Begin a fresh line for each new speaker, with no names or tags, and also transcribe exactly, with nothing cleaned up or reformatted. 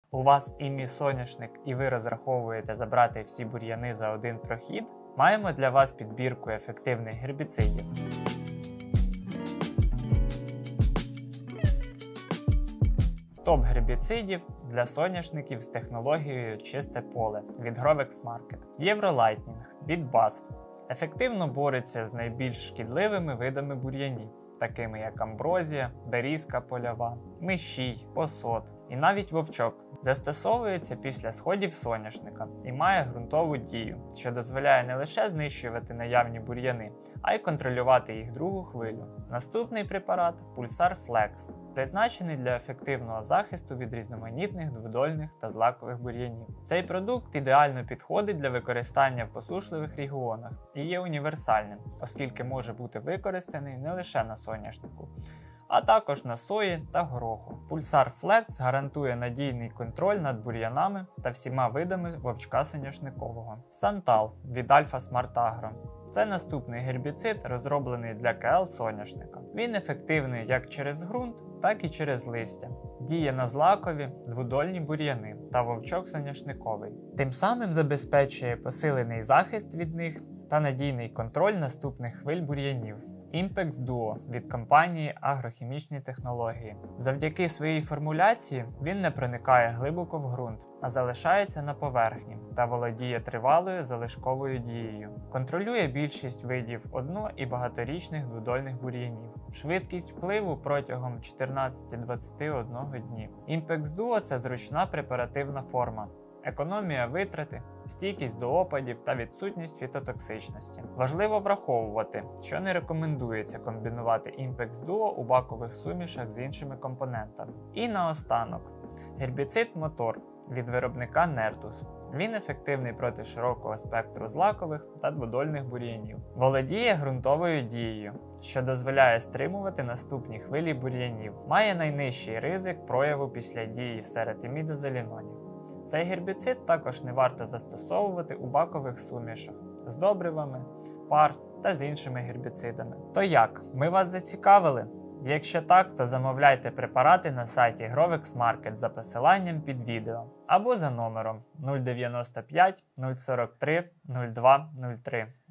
у вас імі соняшник і ви розраховуєте забрати всі бур'яни за один прохід, маємо для вас підбірку ефективних гербіцидів. Топ гербіцидів для соняшників з технологією чисте поле від Grovex Market. Євролайтнінг від бі ей ес еф ефективно бореться з найбільш шкідливими видами бур'янів, такими як амброзія, берізка польова, мишій, осот і навіть вовчок. Застосовується після сходів соняшника і має ґрунтову дію, що дозволяє не лише знищувати наявні бур'яни, а й контролювати їх другу хвилю. Наступний препарат – Pulsar Flex, призначений для ефективного захисту від різноманітних дводольних та злакових бур'янів. Цей продукт ідеально підходить для використання в посушливих регіонах і є універсальним, оскільки може бути використаний не лише на соняшнику, а також на сої та гороху. Pulsar Flex гарантує надійний контроль над бур'янами та всіма видами вовчка соняшникового. Santal від Alpha Smart Agro. Це наступний гербіцид, розроблений для КЛ соняшника. Він ефективний як через ґрунт, так і через листя. Діє на злакові, дводольні бур'яни та вовчок соняшниковий. Тим самим забезпечує посилений захист від них та надійний контроль наступних хвиль бур'янів. Impex Duo від компанії Агрохімічні технології. Завдяки своїй формуляції він не проникає глибоко в ґрунт, а залишається на поверхні та володіє тривалою залишковою дією. Контролює більшість видів одно- і багаторічних дводольних бур'янів. Швидкість впливу протягом чотирнадцять двадцять один днів. Impex Duo – це зручна препаративна форма. Економія витрати, стійкість до опадів та відсутність фітотоксичності. Важливо враховувати, що не рекомендується комбінувати Impex Duo у бакових сумішах з іншими компонентами. І наостанок, гербіцид Мотор від виробника Nertus. Він ефективний проти широкого спектру злакових та дводольних бур'янів. Володіє ґрунтовою дією, що дозволяє стримувати наступні хвилі бур'янів. Має найнижчий ризик прояву після дії серед імідозолінонів. Цей гербіцид також не варто застосовувати у бакових сумішах з добривами, пар та з іншими гербіцидами. То як? Ми вас зацікавили? Якщо так, то замовляйте препарати на сайті Grovex Market за посиланням під відео або за номером нуль дев'яносто п'ять нуль сорок три нуль два нуль три.